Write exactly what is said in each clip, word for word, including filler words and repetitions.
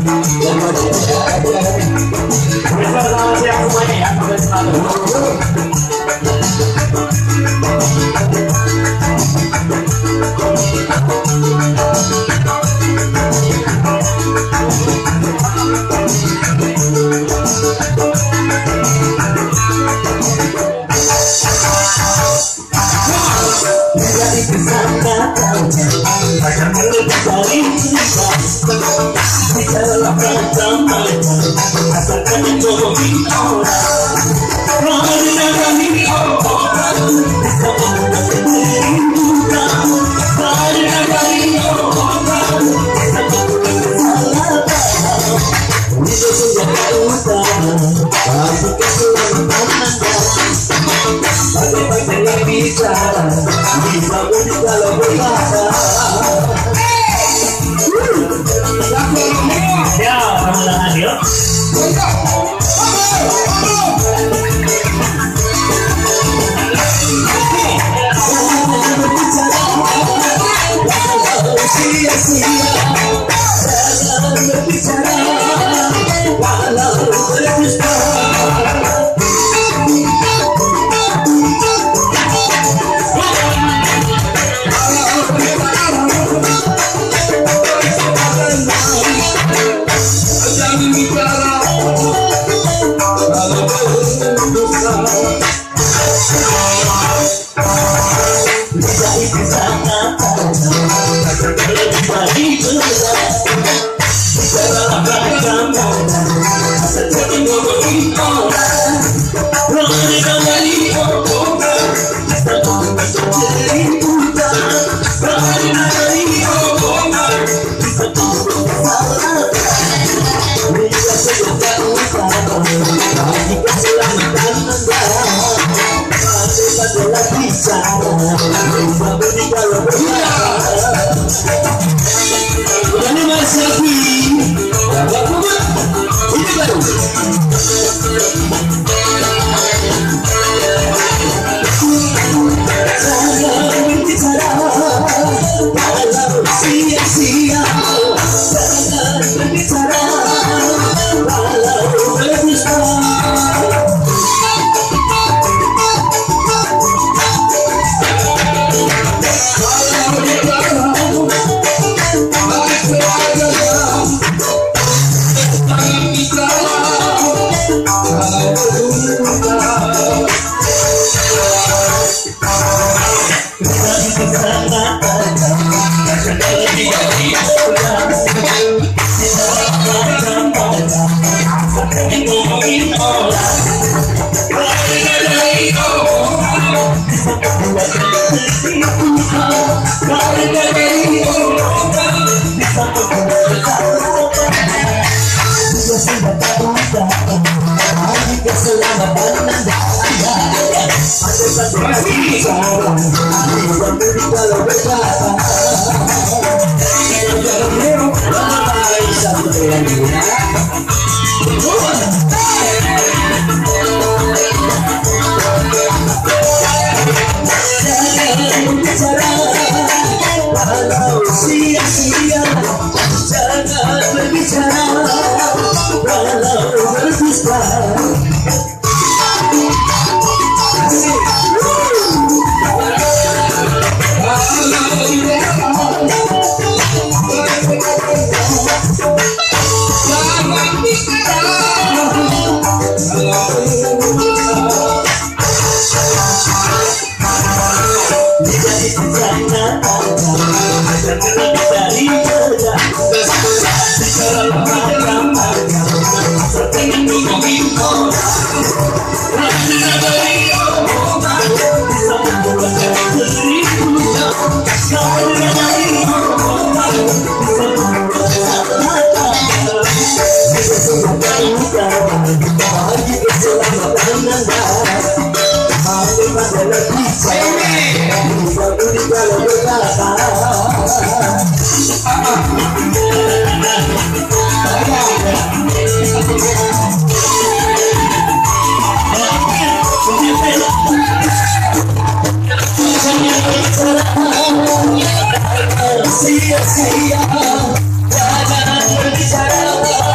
Selamat siang semuanya ya, sampai selalu. Ya, sama-sama yuk. Sia-sia jangan berbicara.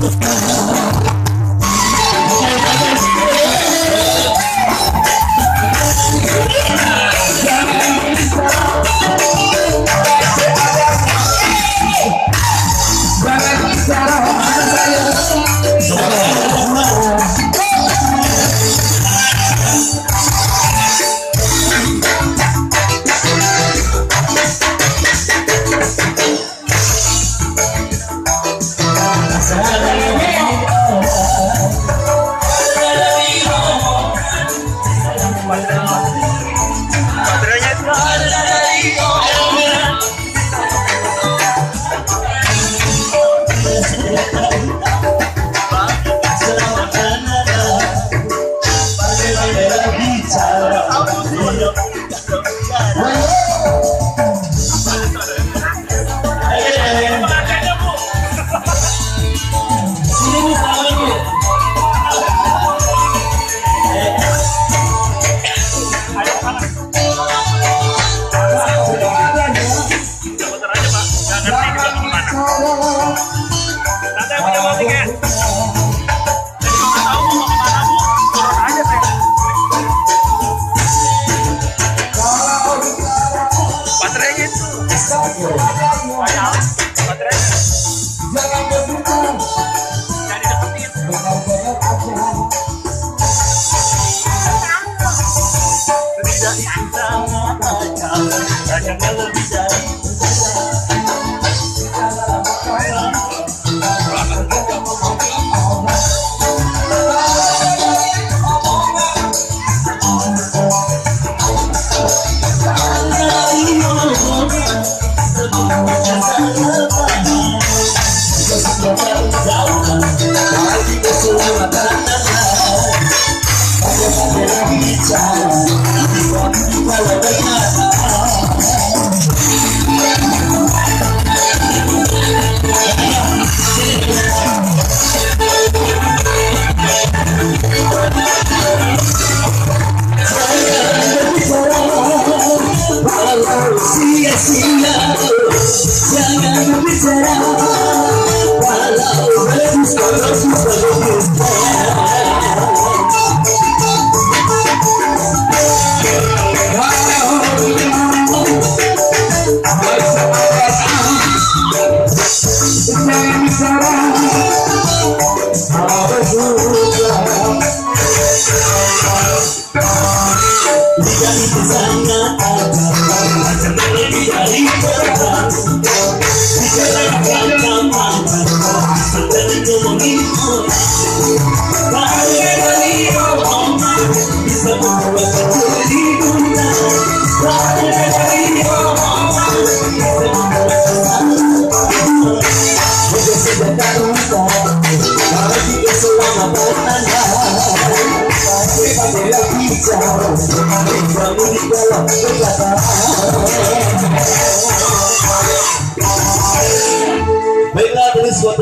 Baiklah, dari suatu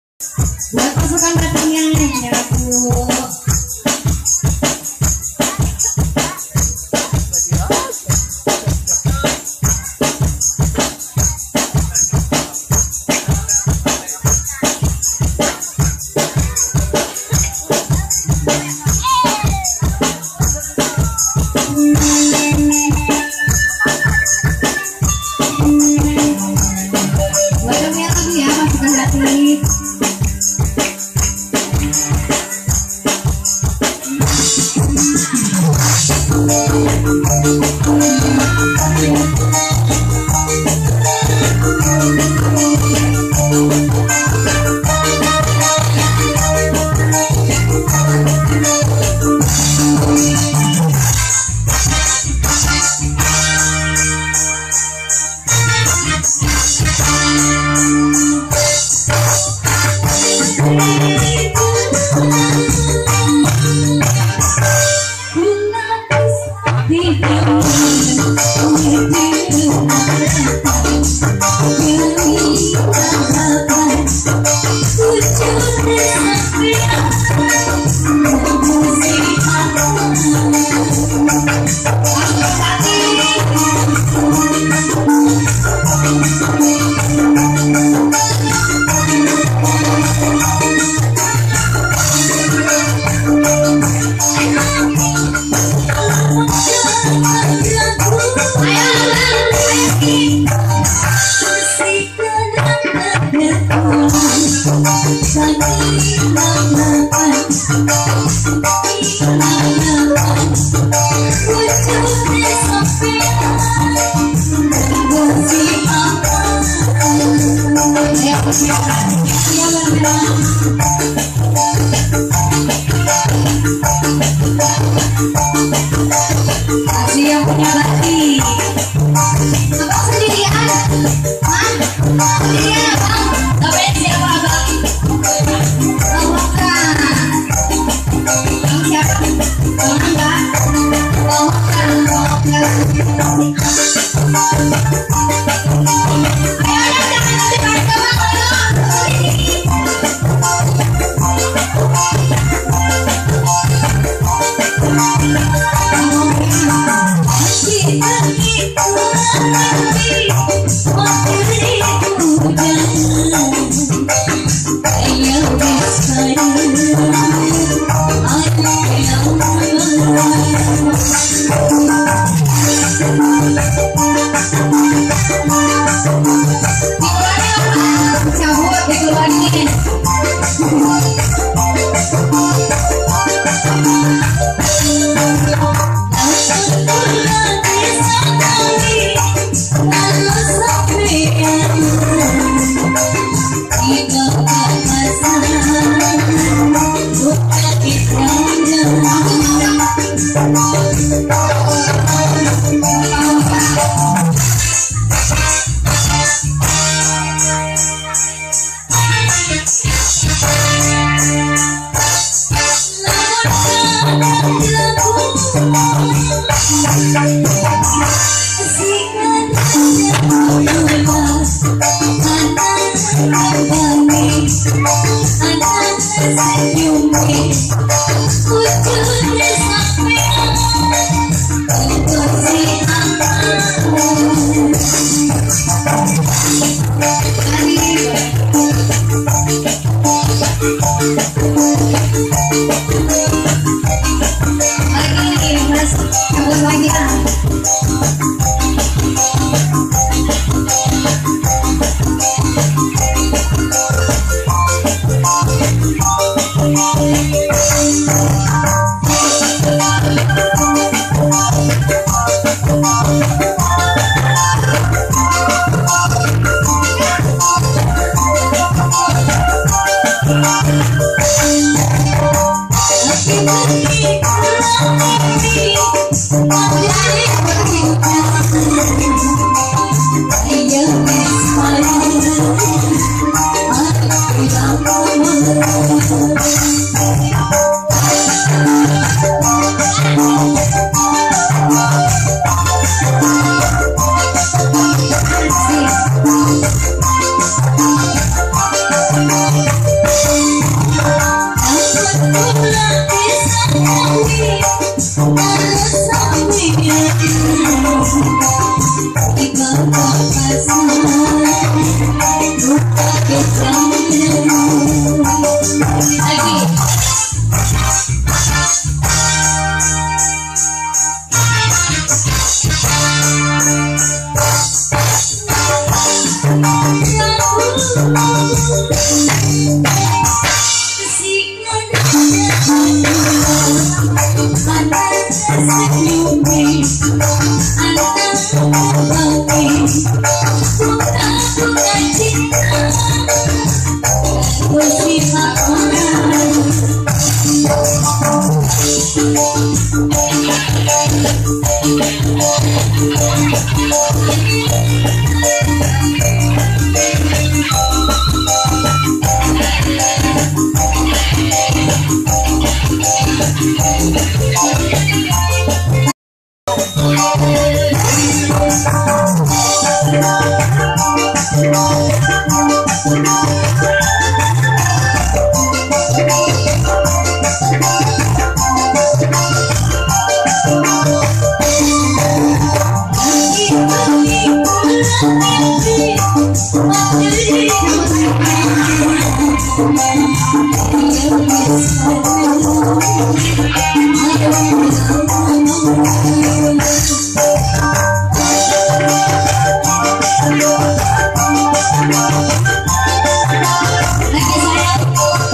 buat pasukan datang yang menyapu. yang punya bati. Abang sendirian? Hah? Sendirian abang? Tapi siapa abang? Bang Mokan. Bang siapa? Bang Angga? Bang Mokan, Bang Mokan. Ayo ayo jangan nanti balik ke bang, cabut dikeluarin. Lagi sayang.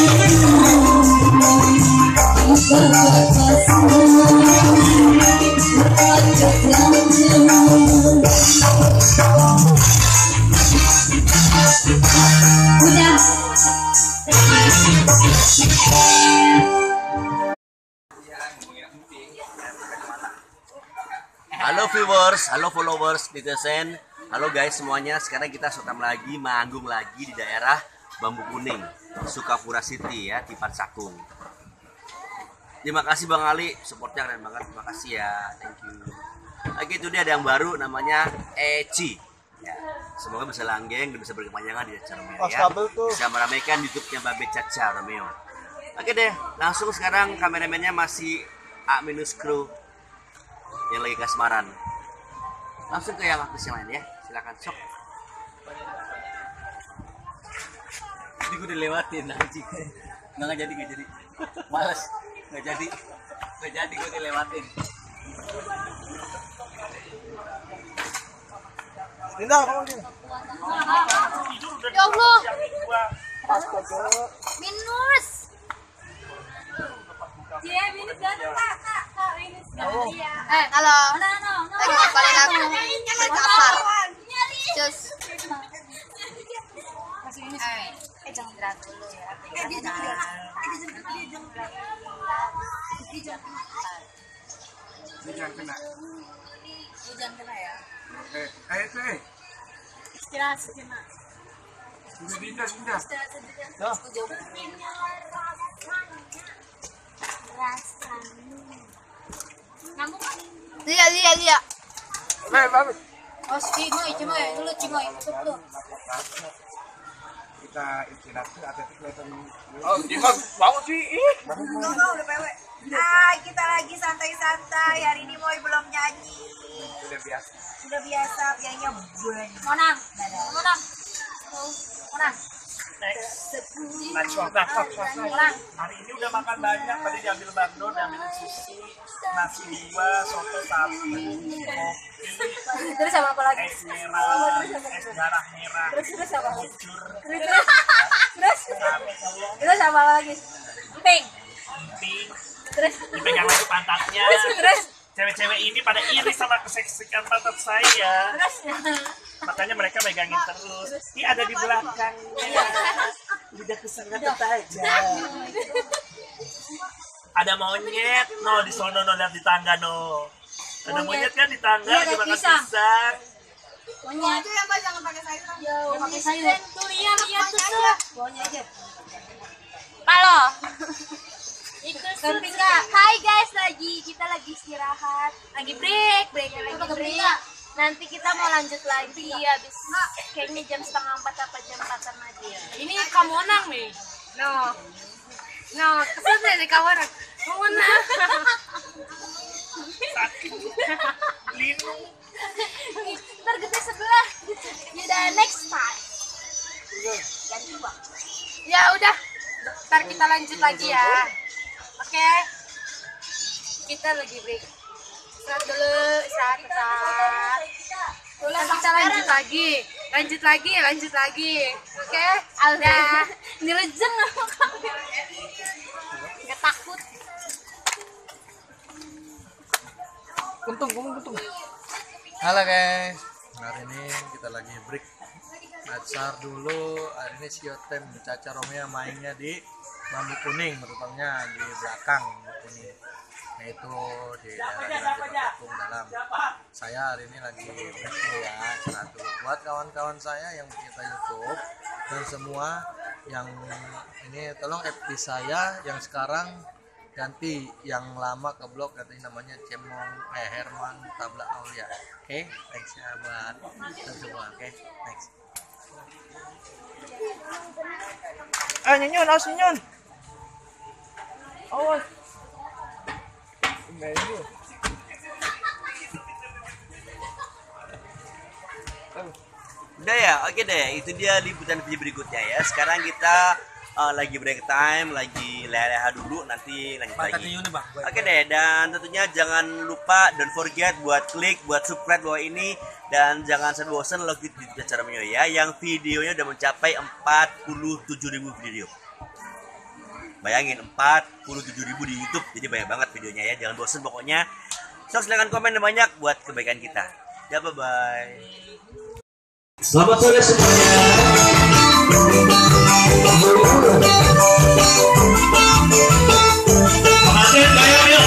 Halo viewers, halo followers netizen, halo guys semuanya. Sekarang kita syuting lagi, manggung lagi di daerah Bambu Kuning, Sukapura City ya, di Pancakung. Terima kasih Bang Ali, supportnya keren banget. Terima kasih ya, thank you. Lagi itu dia ada yang baru namanya Eci. Ya, semoga bisa langgeng dan bisa berkepanjangan di acara Romeo ya. Bisa meramaikan YouTube-nya Babe Caca Romeo. Oke deh, langsung sekarang kameramennya masih A minus Crew yang lagi kasmaran. Langsung ke yang artis yang lain ya, silakan sok. Jadi gue dilewatin nanti, nggak jadi nggak jadi, males nggak jadi nggak jadi gue dilewatin. Linda, kamu gini. Ya Allah. Minus. Dia minus dan kak kak kak minus. Eh, halo. Lagi ngapalin aku. Kapar. Cus. Eh, jangan gerak dulu ya. Eh, dia jangan gerak. Dia jangan dia jangan gerak. Dia jangan kena. Dia jangan kena. Dia jangan kena ya. Eh, ayo teh. Istirahat sejenak. Sudah Linda, Linda. Istirahat sejenak. Setuju. Lihat, lihat, lihat. Eh, bagus. Oh, cimoy, cimoy, dulu cimoy, tutup tuh. Kita istirahat tuh ada kelihatan. Oh, Dimas, bangun sih. Ih. Enggak, udah P W. Ah, kita lagi santai-santai. Hari ini Moy belum nyanyi. Sudah biasa. Sudah biasa, pianya bulan. Monang, monang, monang. Next one, nah, nah, nah, nah. Hari ini udah makan banyak, tadi diambil bandot, diambil sushi, nasi dua, soto satu, kopi, Terus sama apa lagi? es merah, es darah merah, Terus apa? bujur, Terus, terus apa lagi? Emping. emping, Terus, dipegang lagi pantatnya. terus, Cewek-cewek ini pada iri sama keseksikan pantat saya, terus. makanya mereka megangin terus. Ini ada di belakangnya. Udah kesangat aja. Ada monyet, no di sono no lihat di tangga no. Ada monyet kan di tangga, Iya, ada dia makan pisang. pisang. Monyet. Itu yang Mbak jangan pakai sayur. Ya, pakai sayur. Tuh lihat, lihat tuh. Bawanya aja. Halo. Itu Suka. Hai guys, lagi kita lagi istirahat, lagi break, break lagi break. Nanti kita mau lanjut lagi habis kayaknya jam setengah empat apa jam empatan lagi ya. Ini kamu nang nih. No. No, kesana nih kawan. Kamu nang. Linu. Ntar gede sebelah. Yaudah next time. Ganti bang. Ya udah. Ntar kita lanjut lagi ya. Oke, kita lagi break. Istirahat dulu, istirahat tetap. Terus kita lanjut lagi, lanjut lagi, lanjut lagi. Oke, Alda. Nirejeng sama kamu. Gak takut. Kuntung, kuntung, kuntung. Halo guys, hari ini kita lagi break acar dulu. Hari ini Siotem Caca Romeo mainnya di Bambu Kuning, terutama di belakang Bambu Kuning. Nah itu di daerah Pancakung dalam. Saya hari ini lagi break dulu ya, istirahat dulu. Buat kawan-kawan saya yang punya YouTube dan semua yang ini tolong F B saya yang sekarang ganti, yang lama ke blog katanya namanya Cemong eh Herman Tabla Aulia. Oke, okay? Thanks ya buat semua. Oke, okay? Thanks. Ah, nyenyun, awas nyenyun. Awas. Udah ya, oke deh. Itu dia liputan video berikutnya ya. Sekarang kita uh, lagi break time, lagi leha dulu, nanti lanjut lagi. Oke deh, dan tentunya jangan lupa, don't forget buat klik, buat subscribe bawah ini, dan jangan sampai bosan lagi di Caca Romeo ya, yang videonya udah mencapai empat puluh tujuh ribu video. Bayangin empat puluh tujuh ribu di YouTube, jadi banyak banget videonya ya. Jangan bosen pokoknya. So, silahkan komen yang banyak buat kebaikan kita. Ya, bye bye. Selamat sore semuanya. Pengantin bayar yuk.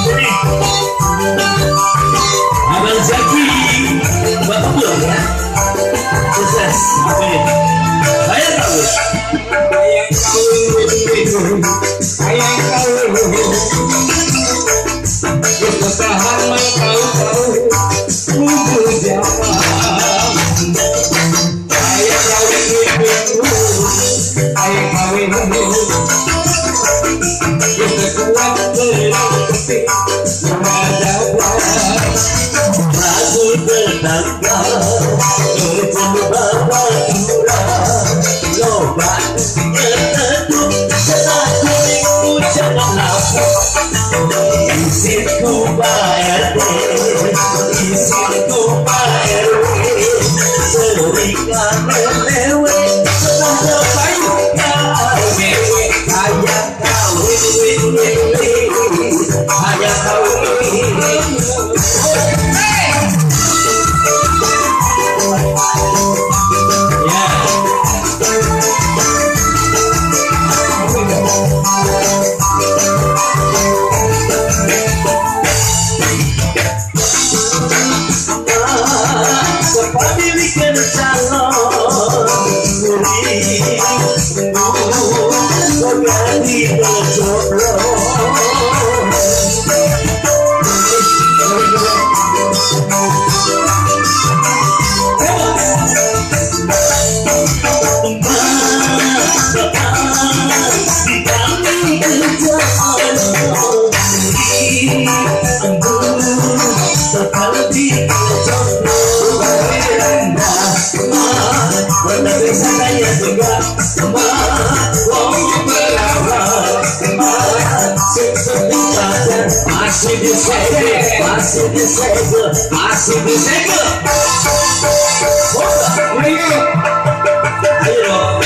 Abang Zaki, buat pulang ya. Sukses. Amin. Bayar kau. Ayang kau, ayang kau. Bertahan kau kau, tunggu jawab. Ayang kau, ayang kau. Kita kuat berarti menghadap. Ragu tetangga, berjumpa berdua. Lobat tertutup, setelah kuringku jangan lapor. Isinku bayar deh, isinku bayar deh. Seringkah melewe, setelah terpayung kawin. Ayah kawin, win, win, win. Ayah kawin. Masih disegel, masih disegel, masih disegel. Ayo dong.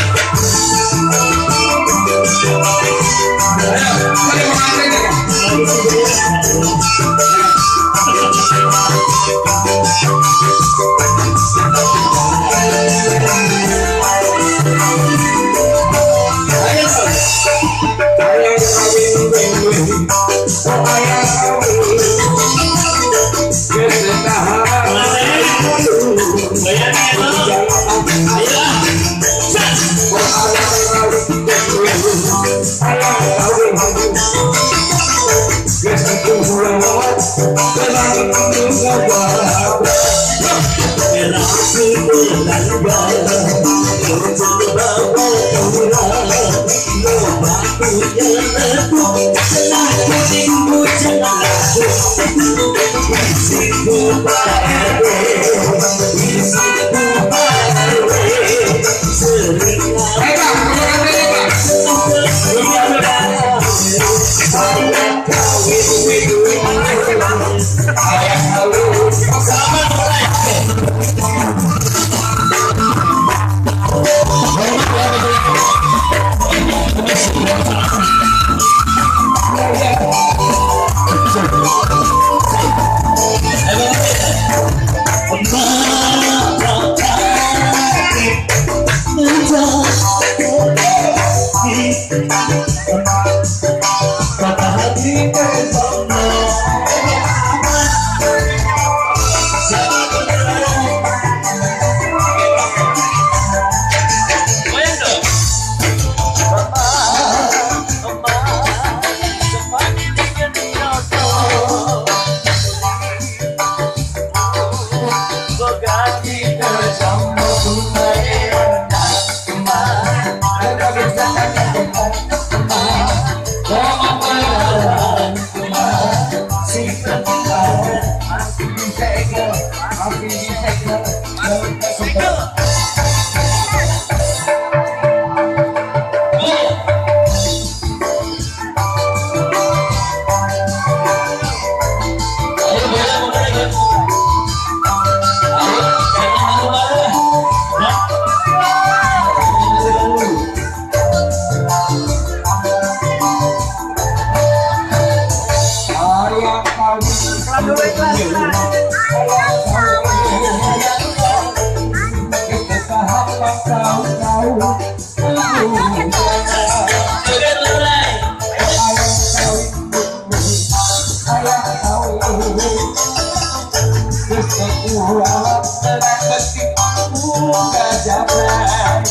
kekuatan terbetik buka jalan.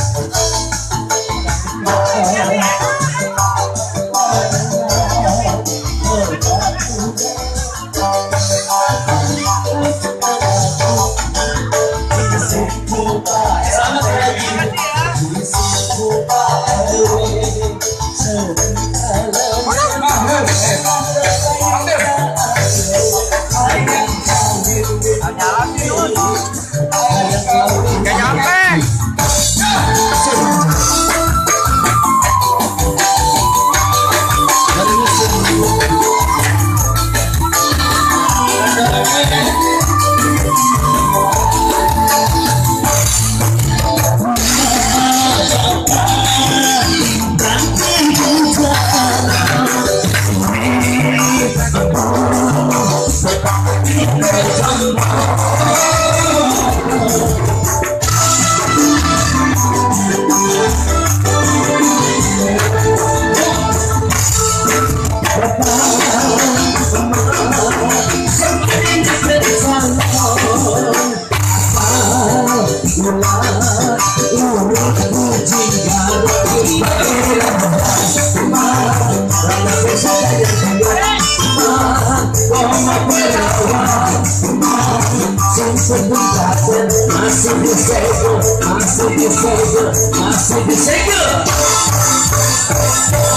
Masih disegel, masih disegel, masih disegel.